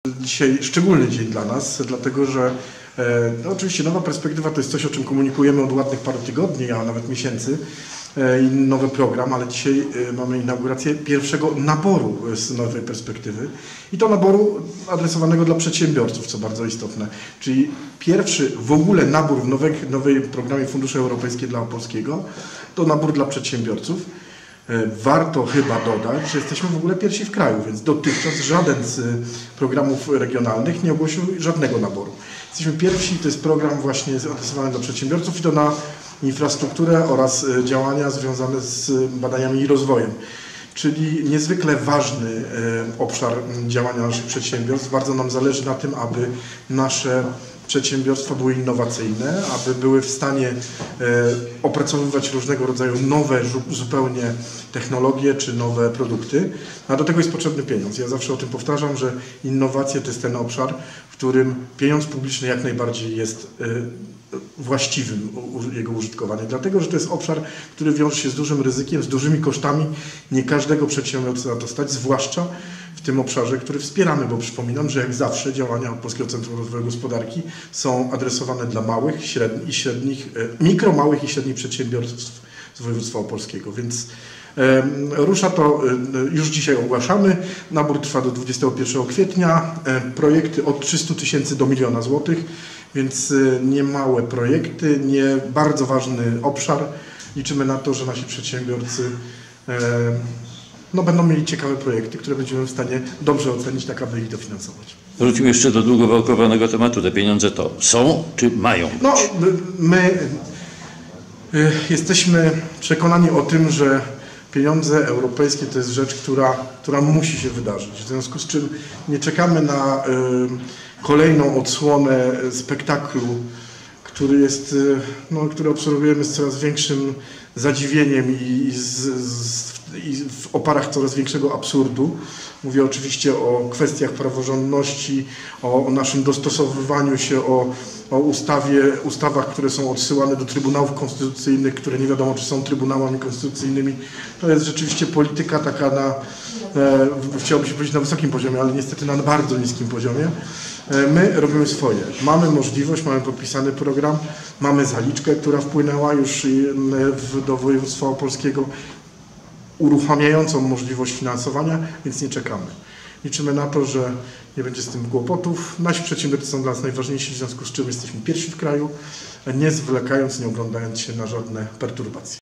Dzisiaj szczególny dzień dla nas, dlatego że no oczywiście nowa perspektywa to jest coś, o czym komunikujemy od ładnych paru tygodni, a nawet miesięcy, i nowy program, ale dzisiaj mamy inaugurację pierwszego naboru z nowej perspektywy i to naboru adresowanego dla przedsiębiorców, co bardzo istotne, czyli pierwszy w ogóle nabór w nowej programie Fundusze Europejskie dla Opolskiego to nabór dla przedsiębiorców. Warto chyba dodać, że jesteśmy w ogóle pierwsi w kraju, więc dotychczas żaden z programów regionalnych nie ogłosił żadnego naboru. Jesteśmy pierwsi, to jest program właśnie adresowany do przedsiębiorców i to na infrastrukturę oraz działania związane z badaniami i rozwojem. Czyli niezwykle ważny obszar działania naszych przedsiębiorstw. Bardzo nam zależy na tym, aby nasze przedsiębiorstwa były innowacyjne, aby były w stanie opracowywać różnego rodzaju nowe zupełnie technologie czy nowe produkty, a do tego jest potrzebny pieniądz. Ja zawsze o tym powtarzam, że innowacje to jest ten obszar, w którym pieniądz publiczny jak najbardziej jest właściwym jego użytkowaniem, dlatego że to jest obszar, który wiąże się z dużym ryzykiem, z dużymi kosztami. Nie każdego przedsiębiorcy na to stać, zwłaszcza w tym obszarze, który wspieramy, bo przypominam, że jak zawsze działania Polskiego Centrum Rozwoju Gospodarki są adresowane dla małych i średnich, mikro, małych i średnich przedsiębiorstw z województwa opolskiego, więc rusza to, już dzisiaj ogłaszamy, nabór trwa do 21 kwietnia, projekty od 300 000 do 1 000 000 złotych, więc nie małe projekty, nie bardzo ważny obszar. Liczymy na to, że nasi przedsiębiorcy będą mieli ciekawe projekty, które będziemy w stanie dobrze ocenić, tak aby ich dofinansować. Wrócimy jeszcze do długo wałkowanego tematu. Te pieniądze to są czy mają być? No, my jesteśmy przekonani o tym, że pieniądze europejskie to jest rzecz, która musi się wydarzyć. W związku z czym nie czekamy na kolejną odsłonę spektaklu, który obserwujemy z coraz większym zadziwieniem i w oparach coraz większego absurdu. Mówię oczywiście o kwestiach praworządności, o naszym dostosowywaniu się, o ustawach, które są odsyłane do trybunałów konstytucyjnych, które nie wiadomo, czy są trybunałami konstytucyjnymi. To jest rzeczywiście polityka taka chciałoby się powiedzieć na wysokim poziomie, ale niestety na bardzo niskim poziomie. My robimy swoje. Mamy możliwość, mamy podpisany program, mamy zaliczkę, która wpłynęła już do województwa opolskiego, uruchamiającą możliwość finansowania, więc nie czekamy. Liczymy na to, że nie będzie z tym kłopotów. Nasi przedsiębiorcy są dla nas najważniejsi, w związku z czym jesteśmy pierwsi w kraju, nie zwlekając, nie oglądając się na żadne perturbacje.